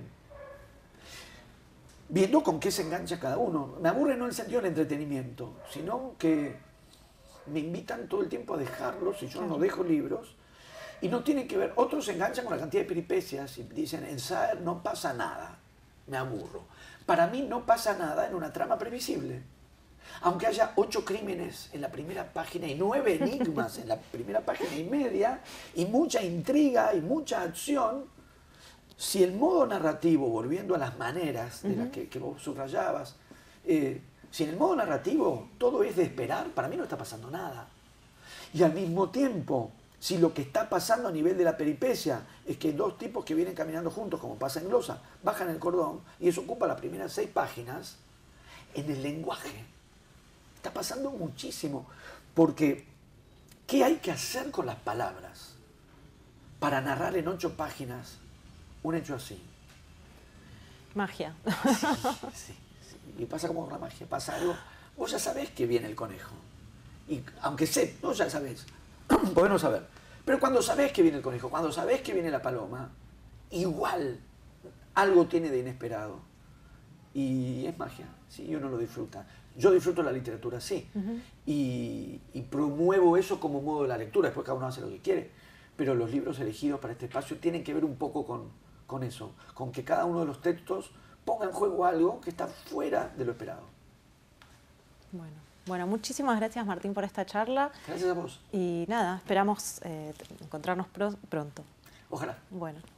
[SPEAKER 2] Viendo con qué se engancha cada uno. Me aburre no en el sentido del entretenimiento, sino que me invitan todo el tiempo a dejarlos y yo no dejo libros. Y no tiene que ver, otros se enganchan con la cantidad de peripecias y dicen, en Saer no pasa nada, me aburro. Para mí no pasa nada en una trama previsible. Aunque haya 8 crímenes en la primera página y 9 enigmas en la primera página y media, y mucha intriga y mucha acción, si el modo narrativo, volviendo a las maneras de las que vos subrayabas, Si en el modo narrativo todo es de esperar, para mí no está pasando nada. Y al mismo tiempo, si lo que está pasando a nivel de la peripecia es que dos tipos que vienen caminando juntos, como pasa en glosa, bajan el cordón, y eso ocupa las primeras 6 páginas, en el lenguaje está pasando muchísimo. Porque, ¿qué hay que hacer con las palabras para narrar en 8 páginas un hecho así?
[SPEAKER 1] Magia.
[SPEAKER 2] Sí. Y pasa como con la magia, pasa algo. Vos ya sabés que viene el conejo. Y aunque sé, vos ya sabés. Podés no saber. Pero cuando sabés que viene el conejo, cuando sabés que viene la paloma, igual algo tiene de inesperado. Y es magia, sí, y uno lo disfruta. Yo disfruto la literatura, sí. Y promuevo eso como modo de la lectura. Después cada uno hace lo que quiere. Pero los libros elegidos para este espacio tienen que ver un poco con eso. Con que cada uno de los textos ponga en juego algo que está fuera de lo esperado.
[SPEAKER 1] Bueno, muchísimas gracias, Martín, por esta charla.
[SPEAKER 2] Gracias a vos.
[SPEAKER 1] Y nada, esperamos encontrarnos pronto.
[SPEAKER 2] Ojalá.
[SPEAKER 1] Bueno.